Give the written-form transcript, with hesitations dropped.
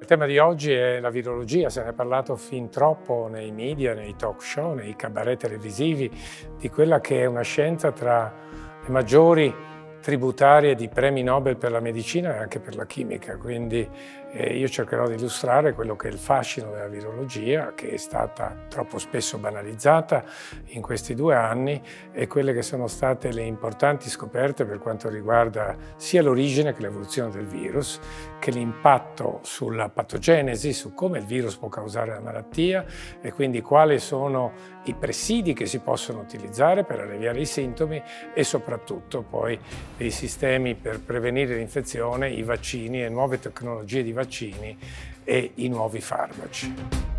Il tema di oggi è la virologia, se ne è parlato fin troppo nei media, nei talk show, nei cabaret televisivi, di quella che è una scienza tra le maggiori tributarie di premi Nobel per la medicina e anche per la chimica. Quindi io cercherò di illustrare quello che è il fascino della virologia, che è stata troppo spesso banalizzata in questi 2 anni, e quelle che sono state le importanti scoperte per quanto riguarda sia l'origine che l'evoluzione del virus, che l'impatto sulla patogenesi, su come il virus può causare la malattia e quindi quali sono i presidi che si possono utilizzare per alleviare i sintomi e soprattutto poi dei sistemi per prevenire l'infezione, i vaccini e nuove tecnologie di vaccini e i nuovi farmaci.